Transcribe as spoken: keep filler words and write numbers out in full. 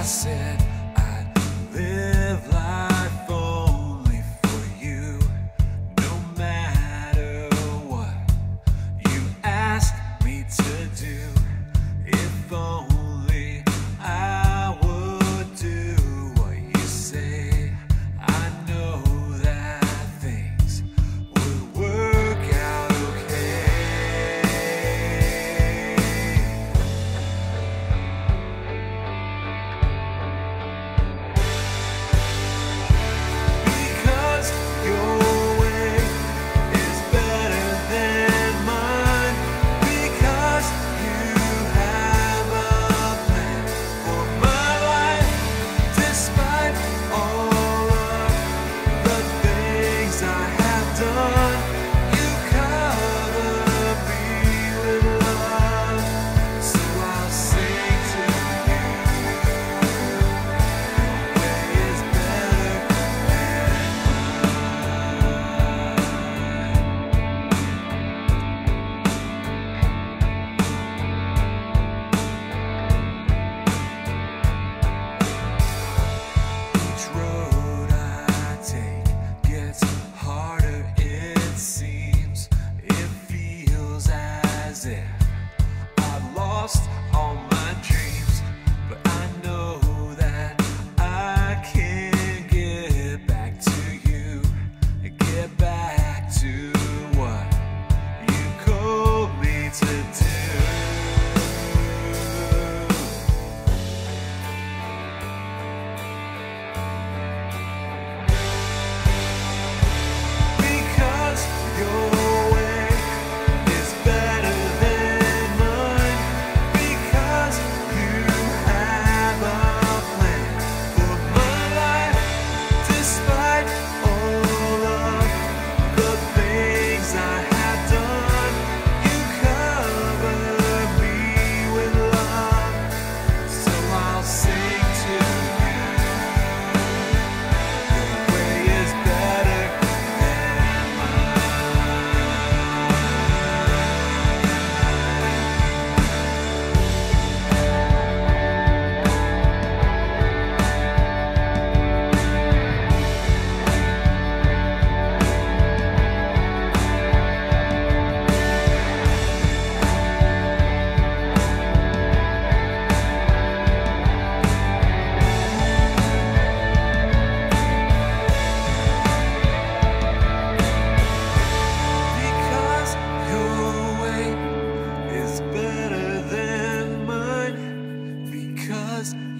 said I'd live life only for you, no matter what you ask me to do. If only I would do what you say, I know that things would work out okay. Because your way is better than mine, because you have a plan for my life, despite all of the things I have done. You cover me with love, so I'll sing to you. Your way is better than each road I take gets harder, it seems. It feels as if I've lost all my dreams, but I know that I can get back to you, get back to what you called me to do. Because your way is better than mine, because you have a plan for my life, despite all of the things I have done. You cover me with love, so I'll sing to you. Your way is better than mine. Because your way is better than mine, because